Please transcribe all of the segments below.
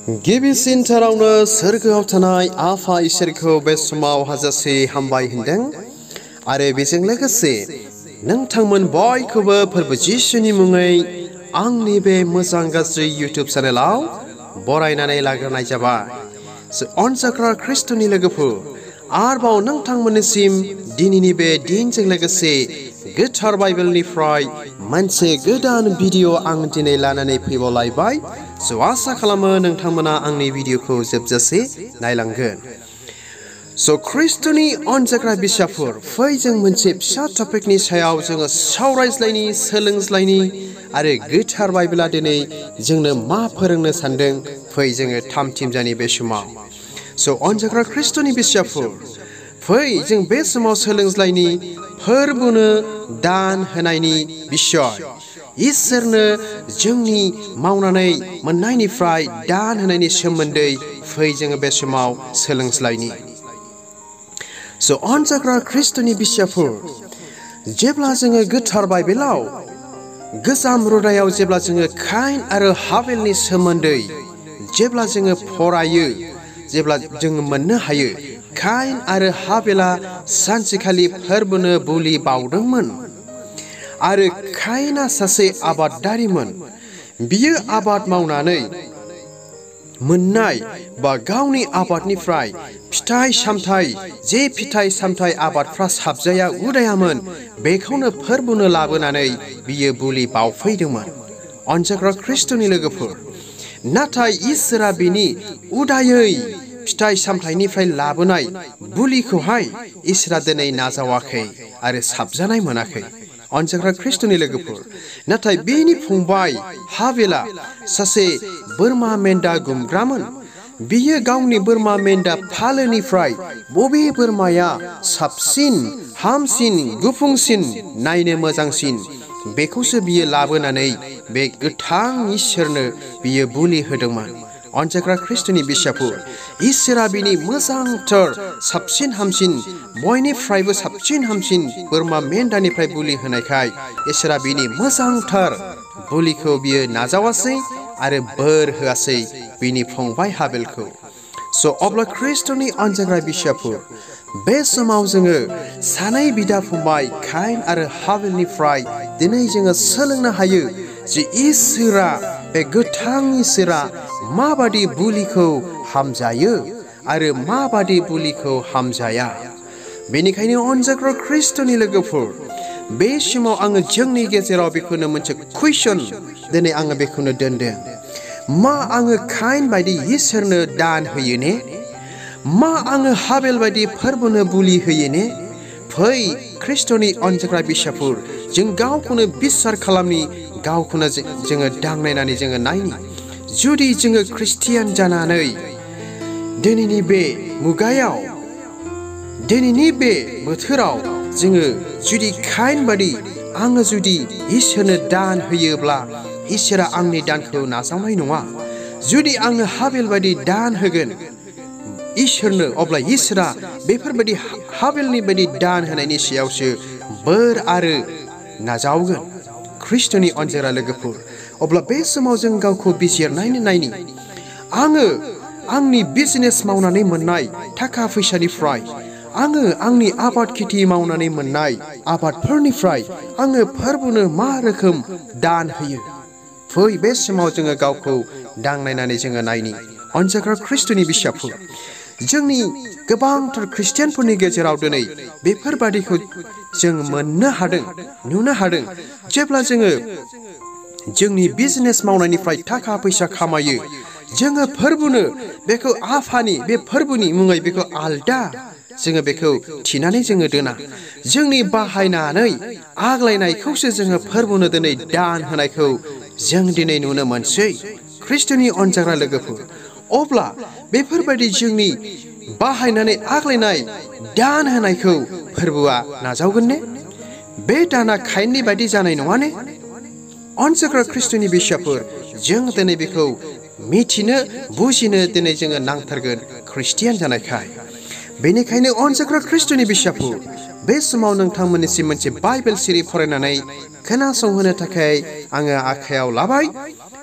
गिबिसिन थारावनो सोरगोआव थानाय आफा इसोरखौ बे समाव हाजासे हामबाय होनदों आरो बेजों लोगोसे नोंथांमोन बयखौबो फोरबो जिसुनि मुङै आंनि बे मोजां गाज्रि इउटिउब चेनेलाव बरायनानै लाग्रोनाय जाबाय। अनजाग्रा ख्रिस्ट'नि लोगोफोर आरोबाव नोंथांमोननिसिम दिनैनि बे दिनजों लोगोसे गोथार बाइबेलनिफ्राय मोनसे गोदान भिडिअ आं दिनै लानानै फैबावलायबाय। आसा खालामो नोंथांमोना आंनि भिडिअखौ जोबजासे नायलांगोन। ख्रिस्ट'नि अनजाग्रा बिसाफोर फै जों मोनसे फिसा टपिकनि सायाव जोङो सावरायज्लायनि सोलोंज्लायनि आरो गोथार बाइबेला दिनै जोंनो मा फोरोंनो सानदों फै जोङो थामथिमजानि बे समाव। अनजाग्रा ख्रिस्ट'नि बिसाफोर फै जों बे समाव सोलोंज्लायनि फोरबोनो दान होनायनि बिषय। इसोरनो जोंनि मावनानै मोननायनिफ्राय दान होनायनि सोमोन्दै फै जोङो बे समाव सोलोंज्लायनि। अनजाग्रा ख्रिस्ट'नि बिसाफोर जेब्ला जोङो गोथार बाइबेलाव गोजाम रुदायाव जेब्ला जोङो काइन आरो हाबेलनि सोमोन्दै जेब्ला जोङो फरायो जेब्ला जोङो मोननो हायो काइन आरो हाबेला सानसेखालि फोरबोनो बुलि बावदोंमोन आरो काइना सासे आबादारिमोन। बियो आबाद मावनानै मोननाय बा गावनि आबादनिफ्राय फिथाइ सामथाइ जे फिथाइ सामथाइ आबादफ्रा साबजाया उदायामोन बेखौनो फोरबोनो लाबोनानै बियो बुलि बावफैदोंमोन। अनजाग्रा ख्रिस्ट'नि लोगोफोर नाथाय इसोरा बिनि उदायै फिथाइ सामथाइनिफ्राय लाबोनाय बुलिखौहाय इसोरा दिनै नाजावाखै आरो साबजानाय मोनाखै। अनजाग्रा ख्रिस्ट'नि लोगोफोर नाथाय बेनि फंबाय हाबेला सासे बोरमा मेन्दा गुमग्रामोन। बियो गावनि बोरमा मेन्दा फालोनिफ्राय बबे बोरमाया साबसिन हामसिन गुफुंसिन नायनो मोजांसिन बेखौसो बियो लाबोनानै बे गोथां इसोरनो बियो बुलि होदोंमोन। अनजाग्रा ख्रिस्ट'नि बिसाफोर इसोरा बिनि मोजांथार साबसिन हामसिन बयनिफ्रायबो साबसिन हामसिन बोरमा मेन्दानिफ्राय बुलि होनायखाय इसोरा बिनि मोजांथार बुलिखौ बियो नाजावासै आरो बोर होआसै बिनि फंबाय हाबेलखौ। अब्ला ख्रिस्ट'नि अनजाग्रा बिसाफोर बे समाव जोङो सानै बिदा फंबाय काइन आरो हाबेलनिफ्राय दिनै जोङो सोलोंनो हायो जे इसोरा बे गोथां इसोरा माबादि बुलिखौ हामजायो आरो माबादि बुलिखौ हामजाया। बेनिखायनो अनजाग्रा ख्रिस्ट'नि लोगोफोर बे समाव आङो जोंनि गेजेराव बेखौनो मोनसे कुइसन दिनै आङो बेखौनो दोनदों। मा आङो काइन बायदि इसोरनो दान होयो ने? मा आङो हाबेल बायदि फोरबोनो बुलि होयो ने? फै ख्रिस्ट'नि अनजाग्रा बिसाफोर जों गावखौनो बिसार खालामनि गावखौनो जोङो दांनायनानै जोङो नायनि। जुदि जोङो ख्रिस्टियान जानानै दिनैनि बे मुगायाव दिनैनि बे बोथोराव जोङो जुदि काइन बादि आङो जुदि इसोरनो दान होयोब्ला इसोरा आंनि दानखौ नाजावनाय नङा। जुदि आङो हाबेल बायदि दान होगोन इसोरनो अब्ला इसोरा बेफोरबायदि हाबेलनि बायदि दान होनायनि सायावसो बोर आरो नाजावगोन। ख्रिस्ट'नि अनजाग्रा लोगोफोर अब्ला बे समाव जों गावखौ बिजिरनायनो नायनि आङो आंनि बिजनेस मावनानै मोननाय थाखा फैसानिफ्राय आङो आंनि आबाद खेथि मावनानै मोननाय आबादफोरनिफ्राय आङो फोरबोनो मा रोखोम दान होयो। फै बे समाव जोङो गावखौ दांनायनानै जोङो नायनि। अनजाग्रा ख्रिस्ट'नि बिसाफोर जोंनि गोबांथार ख्रिस्टियानफोरनि गेजेराव दिनै बेफोरबादिखौ जों मोननो हादों नुनो हादों। जेब्ला जोङो जोंनि बिजनेस मावनायनिफ्राय थाखा फैसा खामायो जोङो फोरबोनो बेखौ आफानि बे फोरबोनि मुङै बेखौ आलदा जोङो बेखौ थिनानै जोङो दोना। जोंनि बाहायनानै आग्लायनायखौसो जोङो फोरबोनो दिनै दान होनायखौ जों दिनै नुनो मोनसै। ख्रिस्ट'नि अनजाग्रा लोगोफोर अब्ला बेफोरबायदि जोंनि बाहायनानै आग्लायनाय दान होनायखौ फोरबोआ नाजावगोन ने? बे दाना काइननि बायदि जानाय नङा ने? अनजाग्रा ख्रिस्ट'नि बिसाफोर जों दिनै बेखौ मिथिनो बुजिनो दिनै जोङो नांथारगोन ख्रिस्टियान जानायखाय। बेनिखायनो अनजाग्रा ख्रिस्ट'नि बिसाफोर बे समाव नोंथांमोननिसिम मोनसे बाइबेल सिरि फरायनानै खोनासंहोनो थाखाय आङो आखायाव लाबाय।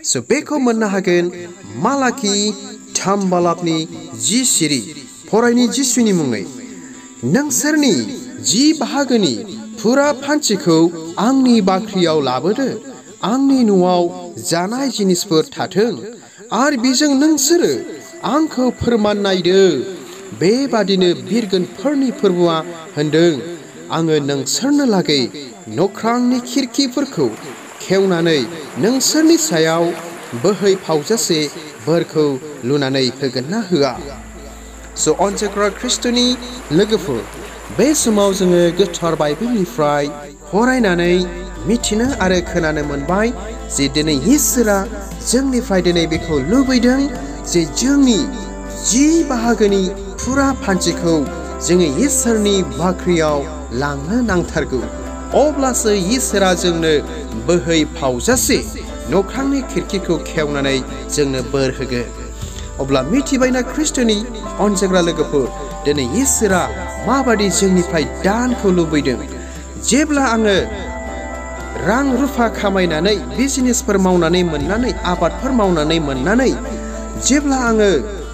बेखौ मोननो हागोन मालाखि 3 बालाबनि 10 सिरि फरायनि जिसुनि मुङै नोंसोरनि 10 बाहागोनि फुरा फान्थिखौ आंनि बाख्रियाव लाबोदो आंनि न'आव जानाय जिनिसफोर थाथों आरो बेजों नोंसोरो आंखौ फोरमान नायदो बेबादिनो बिरगोनफोरनि फोरबोआ होनदों आङो नोंसोरनो लागै नख्रांनि खिरखिफोरखौ खेवनानै नोंसोरनि सायाव बोहैफावजासे बोरखौ लुनानै होगोन ना होआ अनसायग्रा ख्रिस्ट'नि लोगोफोर बे समाव जोङो गोथार बाइबेलनिफ्राय फरायनानै मिथिनो आरो खोनानो मोनबाय जे दिनै इसोरा जोंनिफ्राय दिनै बेखौ लुबैदों जे जोंनि 10 बाहागोनि फुरा फान्थिखौ जोङो इसोरनि बाख्रियाव लांनो नांथारगौ अब्लासो इसोरा जोंनो बोहैफावजासे नख्रांनि खिरखिखौ खेवनानै जोंनो बोर होगोन अब्ला मिथिबायना ख्रिस्ट'नि अनसायग्रा लोगोफोर दिनै इसोरा माबादि जोंनिफ्राय दानखौ लुबैदों जेब्ला आङो रां रुफा खामायनानै बिजनेसफोर मावनानै मोननानै आबादफोर मावनानै मोननानै जेब्ला आङो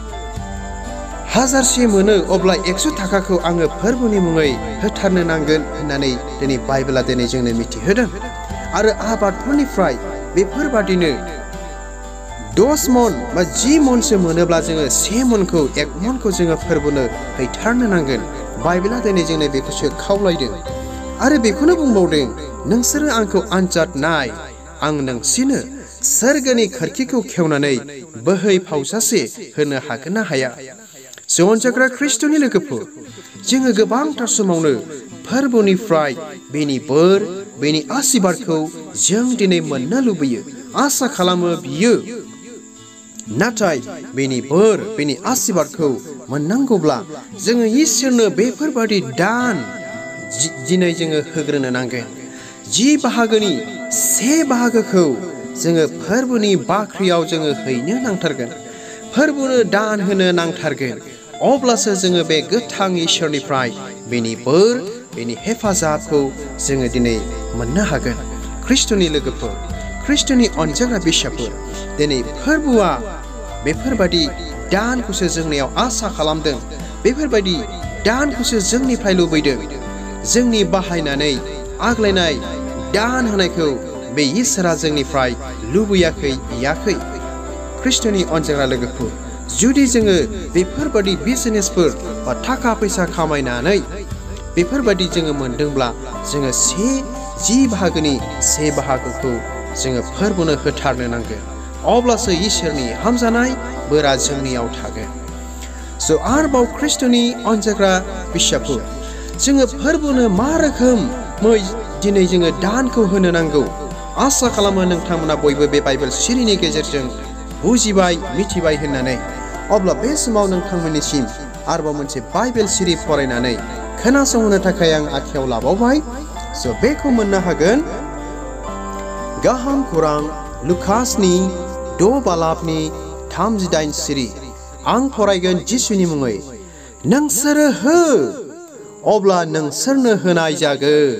1000 मोनो अब्ला 100 थाखाखौ आङो फोरबोनि मुङै होथारनो नांगोन होननानै दिनै बाइबेला दिनै जोंनो मिथिहोदों आरो आबादफोरनिफ्राय बेफोरबादिनो 10 मन बा 10 मनसो मोनोब्ला जोङो 1 मनखौ 1 मनखौ जोङो फोरबोनो हैथारनो नांगोन बाइबेला दिनै जोंनो बेखौसो खावलायदों आरो बेखौनो बुंबावदों नोंसोरो आंखौ आनजाद नाय आं नोंसिनो सोरगोनि खोरखिखौ खेवनानै बोहैफावजासे होनो हागोन ना हाया अनसायग्रा ख्रिस्ट'नि लोगोफोर जोङो गोबांथार समावनो फोरबोनिफ्राय बेनि बोर बेनि आशीर्बादखौ जों दिनै मोननो लुबैयो आसा खालामो बियो नाथाय बेनि बोर बेनि आशीर्बादखौ मोननांगौब्ला जोङो इसोरनो बेफोरबादि दान दिनै जोङो होग्रोनो नांगोन 10 बाहागोनि 1 बाहागोखौ जोङो फोरबोनि बाख्रियाव जोङो हैनो नांथारगोन फोरबोनो दान होनो नांथारगोन अब्लासो जोङो बे गोथां इसोरनिफ्राय बेनि बोर बेनि हेफाजाबखौ जोङो दिनै मोननो हागोन ख्रिस्ट'नि लोगोफोर ख्रिस्ट'नि अनजाग्रा बिसाफोर दिनै फोरबोआ बेफोरबादि दानखौसो जोंनियाव आसा खालामदों बेफोरबायदि दानखौसो जोंनिफ्राय लुबैदों जोंनि बाहायनानै आग्लायनाय दान होनायखौ बे इसोरा जोंनिफ्राय लुबैयाखै बियाखै ख्रिस्ट'नि अनजाग्रा लोगोफोर जुदि जोङो बेफोरबादि बिजनेसफोर बा थाखा फैसा खामायनानै बेफोरबादि जोङो मोनदोंब्ला जोङो 10 बाहागोनि 1 बाहागोखौ जोङो फोरबोनो होथारनो नांगोन अब्लासो इसोरनि हामजानाय बोरा जोंनियाव थागोन आरोबाव ख्रिस्ट'नि अनजाग्रा बिसाफोर जोङो फोरबोनो मा रोखोमै दिनै जोङो दानखौ होनो नांगौ आसा खालामो नोंथांमोना बयबो बे बाइबेल सिरिनि गेजेरजों बुजिबाय मिथिबाय होननानै अब्ला बे समाव नोंथांमोननिसिम आरोबाव मोनसे बाइबेल सिरि फरायनानै खोनासंहोनो थाखाय आं आखायाव लाबावबाय बेखौ मोननो हागोन गाहाम खौरां लुकासनि 6 बालाबनि 38 सिरि आं फरायगोन जिसुनि मुङै नोंसोरो हो अब्ला नोंसोरनो होनाय जागोन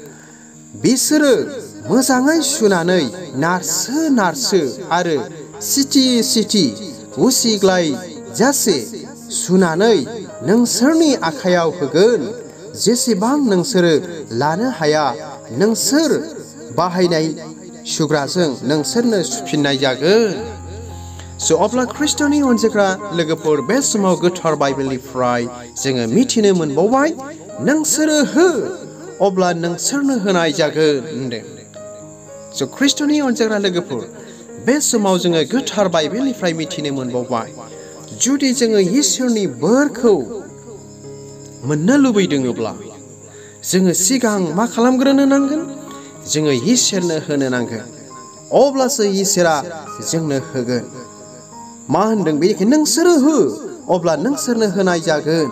बिसोरो मोजाङै सुनानै नारसो आरो सिथि उसिग्लाय जासे सुनानै नोंसोरनि आखायाव होगोन जेसेबां नोंसोरो लानो हाया नोंसोर बाहायनाय सुग्राजों नोंसोरनो सुफिननाय जागोन अब्ला ख्रिस्ट'नि अनजाग्रा लोगोफोर बे समाव गोथार बाइबेलनिफ्राय जोङो मिथिनो मोनबावबाय नोंसोरो हो अब्ला नोंसोरनो होनाय जागोन होनदों ख्रिस्ट'नि अनजाग्रा लोगोफोर बे समाव जोङो गोथार बाइबेलनिफ्राय मिथिनो मोनबावबाय जुदि जोङो इसोरनि बोरखौ मोननो लुबैदोंब्ला जोङो सिगां मा खालामग्रोनो नांगोन जोङो इसोरनो होनो नांगोन अब्लासो इसोरा जोंनो होगोन मा होनदों बेनिखायनो नोंसोरो हो अब्ला नोंसोरनो होनाय जागोन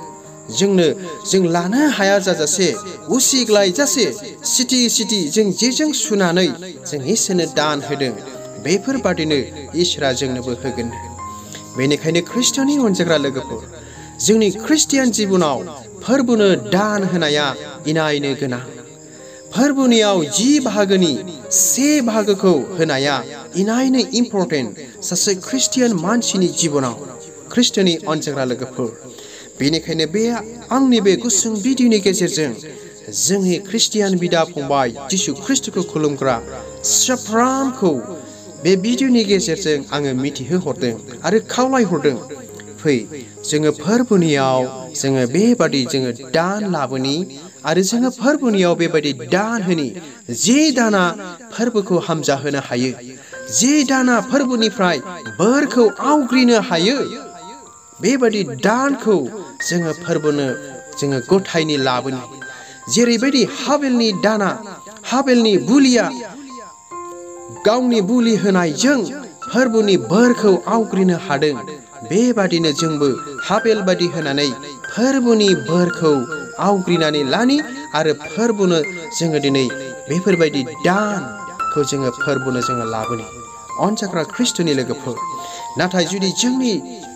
जों लानो हाया जाजासे उसिग्लाय जासे सिथि जों जेजों सुनानै जों इसोरनो दान होदों बेफोरबादिनो इसोरा जोंनोबो होगोन बेनिखायनो ख्रिस्ट'नि अनजाग्रा लोगोफोर जोंनि ख्रिस्टियान जिबनाव फोरबोनो दान होनाया इनायनो गोनां फोरबोनियाव 10 बाहागोनि 1 बाहागोखौ होनाया इनायनो इम्परटेन्ट सासे ख्रिस्टियान मानसिनि जिबनाव ख्रिस्ट'नि अनजाग्रा लोगोफोर। बेनिखायनो बे आंनि बे गुसुं भिडिअनि गेजेरजों जोंनि ख्रिस्टियान बिदा फंबाय जिसु ख्रिस्ट'खौ खुलुमग्रा साफ्रोमखौ बे भिडिअनि गेजेरजों आङो मिथिहोहरदों आरो खावलायहरदों, फै जोङो फोरबोनियाव जोङो बेबादि जोङो दान लाबोनि आरो जोङो फोरबोनियाव बेबायदि दान होनि जे दाना फोरबोखौ हामजाहोनो हायो, जे दाना फोरबोनिफ्राय बोरखौ आवग्रिनो हायो, बेबादि दानखौ जोङो फोरबोनो जोङो गथायनि लाबोनि। जेरैबायदि हाबेलनि दाना, हाबेलनि बुलिया गावनि बुलि होनायजों फोरबोनि बोरखौ आवग्रिनो हादों, बेबादिनो जोंबो हाबेल बादि होनानै फोरबोनि बोरखौ आवग्रिनानै लानि आरो फोरबोनो जोङो दिनै बेफोरबायदि दानखौ जोङो फोरबोनो जोङो लाबोनि अनजाग्रा ख्रिस्ट'नि लोगोफोर। नाथाय जुदि जोंनि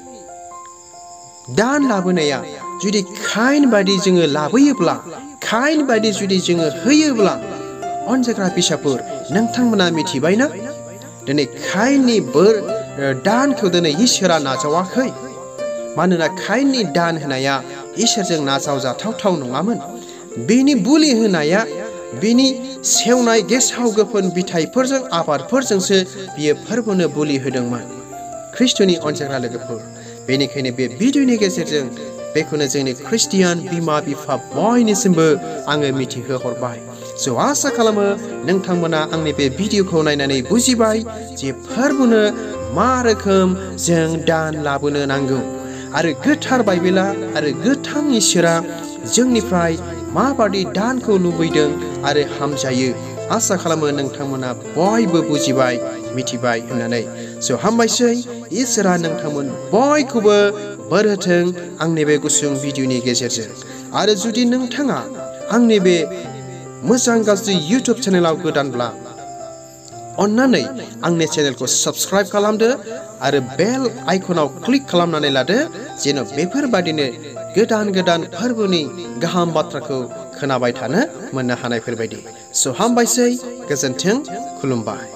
दान लाबोनाया जुदि खाइन बादि जोङो लाबोयोब्ला, खाइन बादि जुदि जोङो होयोब्ला, अनजाग्रा फिसाफोर नोंथांमोना मिथिबायना दिनै खाइननि दानखौ दिनै इसोरा नाजावाखै। मानोना खाइननि दान होनाया इसोरजों नाजावजाथावथाव नङामोन। बेनि बुलि होनाया बेनि सेवनाय गेसाव गोफोन बिथाइफोरजों आबादफोरजोंसो बियो फोरबोनो बुलि होदोंमोन ख्रिस्ट'नि अनजाग्रा लोगोफोर। बेनिखायनो बे भिडिअनि गेजेरजों बेखौनो जोंनि ख्रिस्टियान बिमा बिफा बयनिसिमबो आङो मिथिहोहरबाय। स' आसा खालामो नोंथांमोना आंनि बे भिडिअखौ नायनानै बुजिबाय जे फोरबोनो मा रोखोम जों दान लाबोनो नांगौ आरो गोथार बाइबेला आरो गोथां इसोरा जोंनिफ्राय माबादि दानखौ लुबैदों आरो हामजायो। आसा खालामो नोंथांमोना बयबो बुजिबाय, मिथिबाय होननानै। स' हामबायसै, इसोरा नोंथांमोन बयखौबो बोर होथों आंनि बे गुसुं भिडिअनि गेजेरजों। आरो जुदि नोंथाङा आंनि बे मोजां गाज्रि इउटुब चेनेलाव गोदानब्ला अन्नानै आंनि चेनेलखौ साबस्क्राइब खालामदो आरो बेल आइकनाव क्लिक खालामनानै लादो, जेन' बेफोरबादिनो गोदान गोदान फोरबोनि गाहाम बाथ्राखौ खोनाबाय थानो मोननो हानायफोरबायदि। स' हामबायसै, गोजोन्थों, खुलुमबाय।